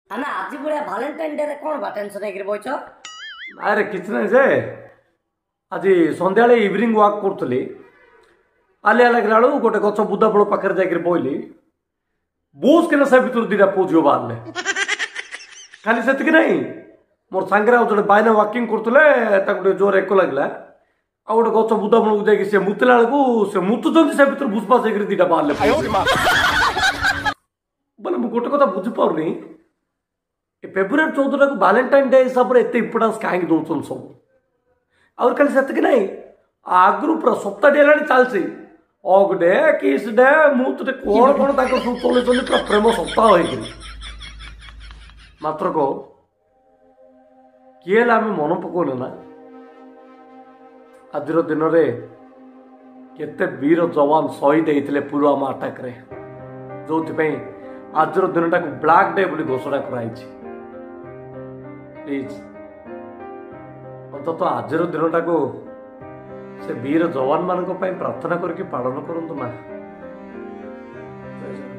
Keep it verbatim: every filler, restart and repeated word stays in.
आना आज बड़े भालेंटाइन डे रे कौन बा टेंशन है बच अरे किछ नहीं जे आज संध्या इवनिंग वाक करुली आलिया लगला बेलू गोटे गच बुदा फल पाखे जाकर बोली बोस के से भर दीटा पु झील बाहर खाली से नहीं मोर सांगे जो बायना वाकिंग करते जोर एक लगला आ गोटे गच बुदा फल को जाकि मुतला बेलू से मुतुंट से भर भूसपास दीटा बाहर बोले मुझे गोटे कथा बुझीपारनी फेब्रुआरी चौदह को वैलेंटाइन डे हिसाब से एत इंपोर्टान्स कहीं दौन सब आउ खाली से नहीं आगु पूरा सप्ताह है चलती अग डे किस डे मुझे कौन कौन सब चलते पूरा प्रेम सप्ताह हो मात्र को किए आम मन पकौने ना आज दिन में केते वीर जवान शहीद होते पुलवामा अटैक रे जो आज दिन टाक ब्लैक डे बोली घोषणा कराई प्लीज अंतत आज दिन टाक से वीर जवान मान प्रार्थना करके पालन करंतु ना।